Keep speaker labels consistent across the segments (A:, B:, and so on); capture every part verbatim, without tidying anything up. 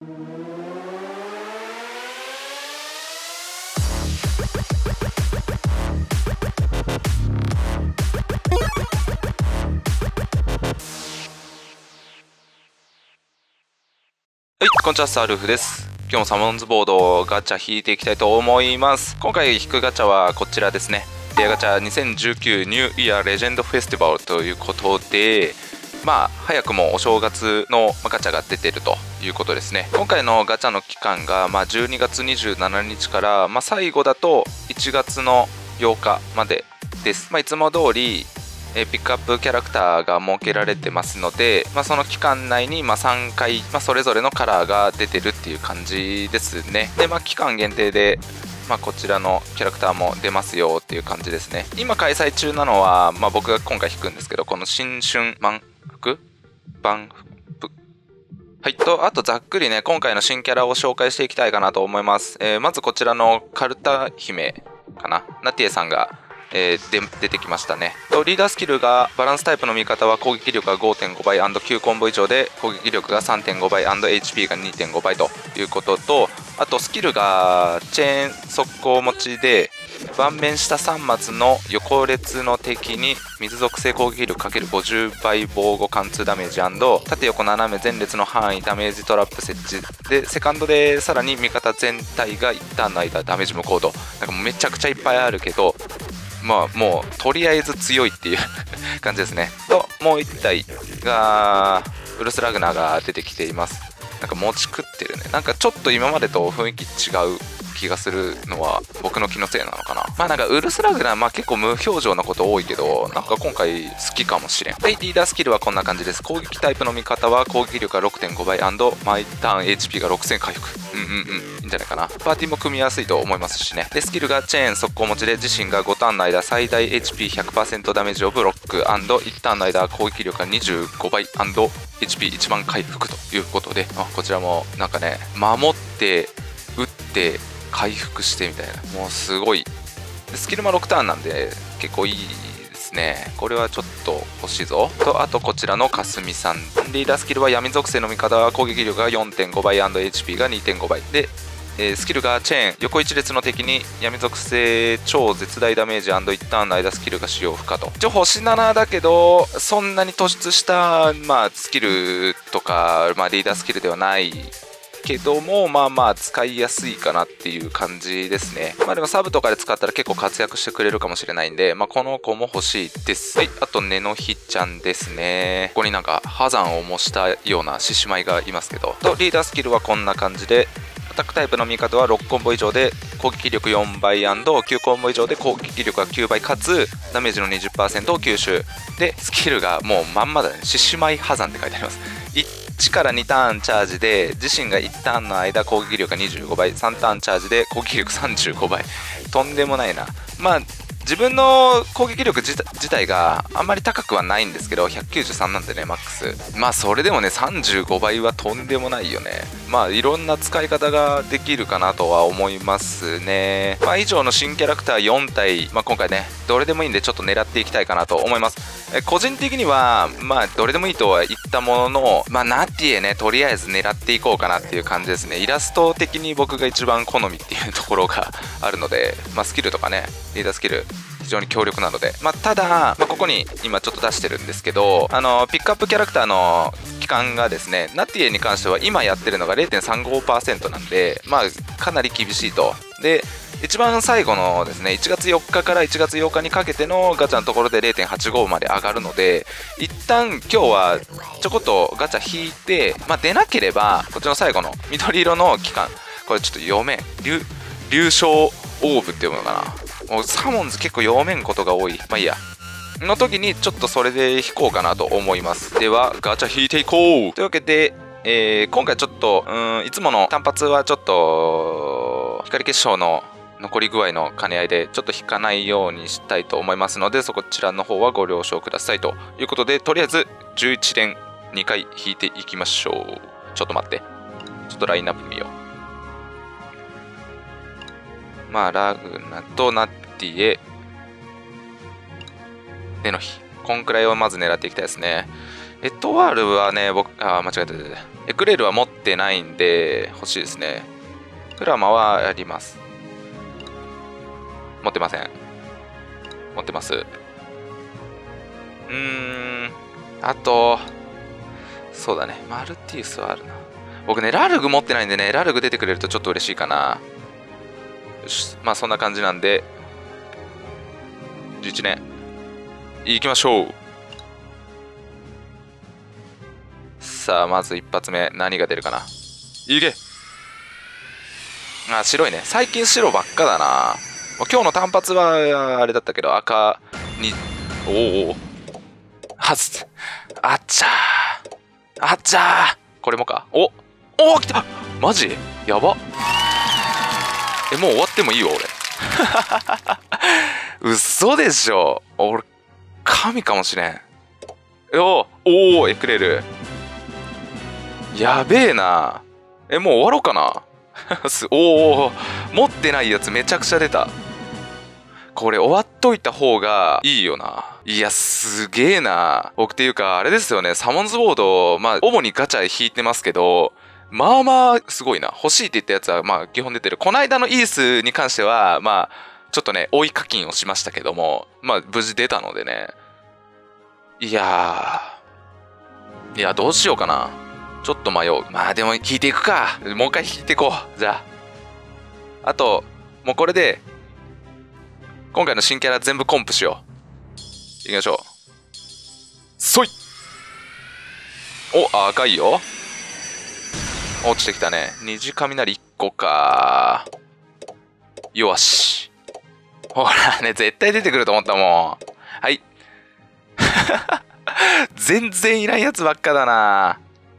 A: はい、こんにちは、スタールーフです。今日もサモンズボードをガチャ引いていきたいと思います。今回引くガチャはこちらですね。レアガチャにせんじゅうきゅうニューイヤーレジェンドフェスティバルということで、まあ早くもお正月のガチャが出てるということですね。今回のガチャの期間が、まあ、じゅうにがつにじゅうしちにちから、まあ、最後だといちがつのようかまでです。まあ、いつも通りえピックアップキャラクターが設けられてますので、まあ、その期間内にまあさんかい、まあ、それぞれのカラーが出てるっていう感じですね。で、まあ、期間限定で、まあ、こちらのキャラクターも出ますよっていう感じですね。今開催中なのは、まあ、僕が今回引くんですけど、この新春満腹万腹はいと、あとざっくりね、今回の新キャラを紹介していきたいかなと思います。えー、まずこちらのカルタ姫かな、ナティエさんがえー、で出てきましたね。とリーダースキルがバランスタイプの味方は攻撃力が ごてんご 倍 &きゅう コンボ以上で攻撃力が さんてんご 倍 &エイチピー が にてんご 倍ということと、あとスキルがチェーン速攻持ちで盤面下さんマスの横列の敵に水属性攻撃力 ×ごじゅう 倍防護貫通ダメージ&縦横斜め前列の範囲ダメージトラップ設置で、セカンドでさらに味方全体が一旦の間ダメージ無効度、なんかもうめちゃくちゃいっぱいあるけど、まあもうとりあえず強いっていう感じですね。ともういち体がウルスラグナーが出てきています。なんか持ち食ってるね。なんかちょっと今までと雰囲気違う気がするのは僕の気のせいなのかな。まあなんかウルスラグナー、まあ結構無表情なこと多いけど、なんか今回好きかもしれん。はい、リーダースキルはこんな感じです。攻撃タイプの味方は攻撃力が ろくてんご 倍& 毎ターン エイチピー がろくせん回復。うんうんうん、いいんじゃないかな。パーティーも組みやすいと思いますしね。でスキルがチェーン速攻持ちで自身がごターンの間最大 エイチピーひゃくパーセント ダメージをブロック &いち ターンの間攻撃力がにじゅうごばい &エイチピーいち 番回復ということで、あこちらもなんかね、守って打って回復してみたいな、もうすごい。スキルもろくターンなんで結構いいですね。これはちょっと欲しいぞ。とあとこちらのかすみさん、リーダースキルは闇属性の味方は攻撃力が よんてんご 倍 &エイチピー が にてんご 倍で、えー、スキルがチェーン横一列の敵に闇属性超絶大ダメージ &いち ターンの間スキルが使用不可と。一応星ななだけどそんなに突出した、まあ、スキルとか、まあ、リーダースキルではないけども、まあまあ使いやすいかなっていう感じですね。まあでもサブとかで使ったら結構活躍してくれるかもしれないんで、まあこの子も欲しいです。はい、あとねのひちゃんですね。ここになんか破山を模したような獅子舞がいますけど、とリーダースキルはこんな感じで、アタックタイプの味方はろくコンボ以上で攻撃力よんばい &きゅうコンボ以上で攻撃力がきゅうばいかつダメージの にじゅっパーセント を吸収で、スキルがもうまんまだね。獅子舞破山って書いてあります。いちからにターンチャージで自身がいちターンの間攻撃力がにじゅうごばい、さんターンチャージで攻撃力さんじゅうごばい、とんでもないな。まあ自分の攻撃力自体があんまり高くはないんですけどひゃくきゅうじゅうさんなんでね、マックス。まあそれでもねさんじゅうごばいはとんでもないよね。まあいろんな使い方ができるかなとは思いますね。まあ以上の新キャラクターよん体、まあ、今回ねどれでもいいんでちょっと狙っていきたいかなと思います。え個人的にはまあどれでもいいとは言ったものの、まあナティエねとりあえず狙っていこうかなっていう感じですね。イラスト的に僕が一番好みっていうところがあるので、まあスキルとかねリーダースキル非常に強力なので、まあ、ただ、まあ、ここに今ちょっと出してるんですけど、あのピックアップキャラクターの期間がですね、ナティエに関しては今やってるのが れいてんさんごパーセント なんで、まあかなり厳しいと。で一番最後のですねいちがつよっかからいちがつようかにかけてのガチャのところで れいてんはちご まで上がるので、一旦今日はちょこっとガチャ引いて、まあ、出なければこっちの最後の緑色の期間、これちょっと読めん流流昇オーブって読むのかな。もうサモンズ結構読めんことが多い。まあいいや。の時にちょっとそれで引こうかなと思います。ではガチャ引いていこうというわけで、えー、今回ちょっとうーんいつもの単発はちょっと光結晶の残り具合の兼ね合いでちょっと引かないようにしたいと思いますので、そちらの方はご了承くださいということで、とりあえずじゅういち連にかい引いていきましょう。ちょっと待って、ちょっとラインナップ見よう。まあラグナとナッティエネノヒ、こんくらいをまず狙っていきたいですね。エトワールはね僕あ間違えたエクレールは持ってないんで欲しいですね。クラマはやります。持ってません。持ってます。うーんあとそうだね、マルティウスはあるな。僕ねラルグ持ってないんでね、ラルグ出てくれるとちょっと嬉しいかな。よし、まあそんな感じなんでじゅういちねんいきましょう。さあまず一発目何が出るかな。いけ。あ、白いね。最近白ばっかだな。今日の単発はあれだったけど赤に、おおはず、あっちゃーあっちゃー。これもか。おお来た。マジやば。え、もう終わってもいいよ俺嘘でしょ。俺神かもしれん。おおおエクレルやべえな。え、もう終わろうかなおお持ってないやつめちゃくちゃ出た。これ終わっといた方がいいよな。いやすげえな。僕っていうかあれですよね、サモンズボードまあ主にガチャ引いてますけど、まあまあすごいな。欲しいって言ったやつはまあ基本出てる。この間のイースに関してはまあちょっとね追い課金をしましたけども、まあ無事出たのでね。いやーいやどうしようかな。ちょっと迷う。まあでも引いていくか。もう一回引いていこう。じゃああともうこれで今回の新キャラ全部コンプしよう。いきましょう。そい。お、赤いよ。落ちてきたね。虹雷いっこか。よし。ほらね、絶対出てくると思ったもん。はい。全然いらんやつばっかだな。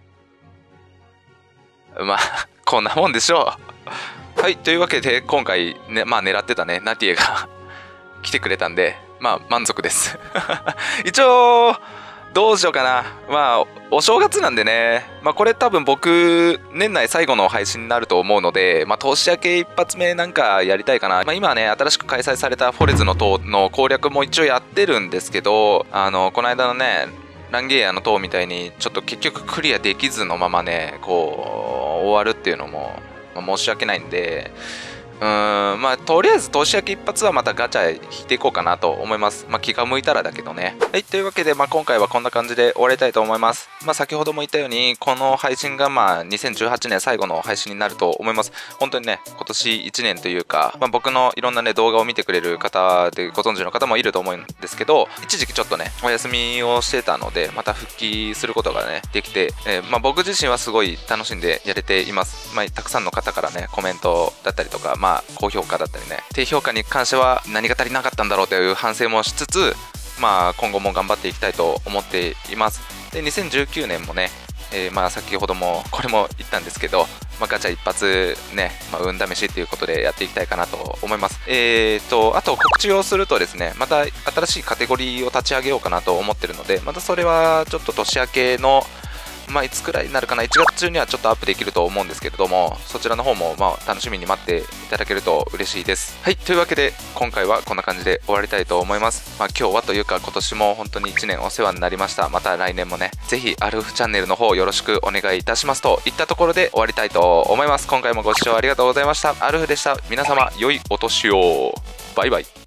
A: まあ、こんなもんでしょう。はい、というわけで、今回、ね、まあ狙ってたね、ナティエが来てくれたんで、まあ満足です。一応、どうしようかな。まあ、お正月なんでね、まあこれ多分僕、年内最後の配信になると思うので、まあ年明け一発目なんかやりたいかな。まあ今はね、新しく開催されたフォレズの塔の攻略も一応やってるんですけど、あの、この間のね、ランゲーヤの塔みたいにちょっと結局クリアできずのままねこう終わるっていうのも、まあ、申し訳ないんで、うーんまあとりあえず年明け一発はまたガチャ引いていこうかなと思います。まあ気が向いたらだけどね。はい、というわけで、まあ、今回はこんな感じで終わりたいと思います。まあ先ほども言ったようにこの配信がまあにせんじゅうはちねん最後の配信になると思います。本当にね今年いちねんというか、まあ、僕のいろんなね動画を見てくれる方でご存知の方もいると思うんですけど、一時期ちょっとねお休みをしてたのでまた復帰することがねできて、えーまあ、僕自身はすごい楽しんでやれています。まあ、たくさんの方からねコメントだったりとか、まあ、高評価だったりね、低評価に関しては何が足りなかったんだろうという反省もしつつ、まあ、今後も頑張っていきたいと思っています。でにせんじゅうきゅうねんもね、えー、まあ先ほどもこれも言ったんですけど、まあ、ガチャ一発ね、まあ、運試しっていうことでやっていきたいかなと思います。えーとあと告知をするとですね、また新しいカテゴリーを立ち上げようかなと思ってるので、またそれはちょっと年明けのまあいつくらいになるかな、いちがつ中にはちょっとアップできると思うんですけれども、そちらの方もまあ楽しみに待っていただけると嬉しいです。はい、というわけで今回はこんな感じで終わりたいと思います。まあ今日はというか今年も本当にいちねんお世話になりました。また来年もねぜひアルフチャンネルの方よろしくお願いいたしますといったところで終わりたいと思います。今回もご視聴ありがとうございました。アルフでした。皆様良いお年を。バイバイ。